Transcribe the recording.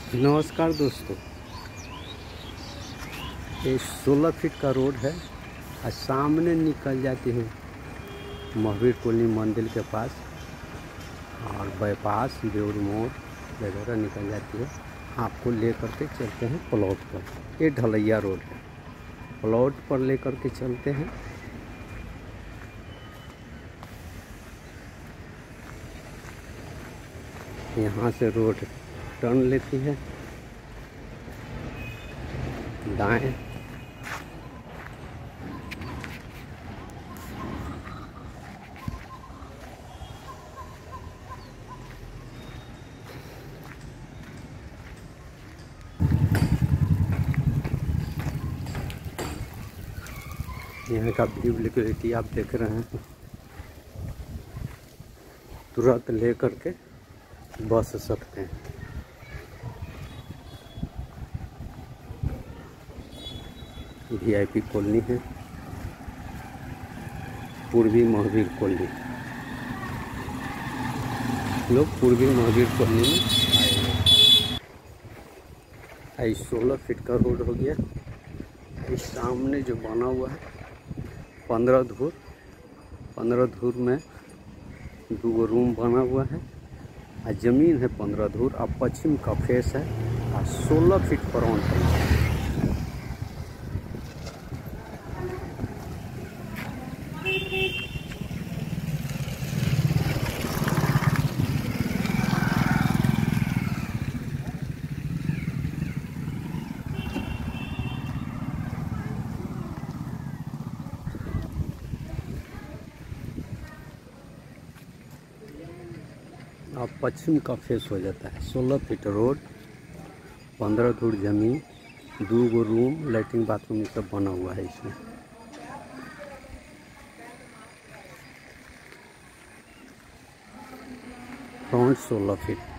नमस्कार दोस्तों, ये 16 फीट का रोड है और सामने निकल जाती है महावीर कॉलोनी मंदिर के पास और बाईपास बेउर मोड़ वगैरह निकल जाती है। आपको लेकर के चलते हैं प्लॉट पर। ये ढलैया रोड है, प्लॉट पर लेकर के चलते हैं। यहाँ से रोड टर्न लेती है दाएं। यहाँ का विजिबिलिटी आप देख रहे हैं। तुरंत ले करके बस सकते हैं। VIP कॉलोनी है, पूर्वी महावीर कॉलोनी। लोग पूर्वी महावीर कॉलोनी में आए। 16 फीट का रोड हो गया। इस सामने जो बना हुआ है 15 धूर में 2 रूम बना हुआ है और ज़मीन है 15 धूर। अब पश्चिम का फेस है और 16 फीट फ्रंट है। अब पश्चिम का फेस हो जाता है। 16 फीट रोड, 15 धूर जमीन, 2 रूम, लैट्रिन बाथरूम सब बना हुआ है इसमें। Front 16 feet.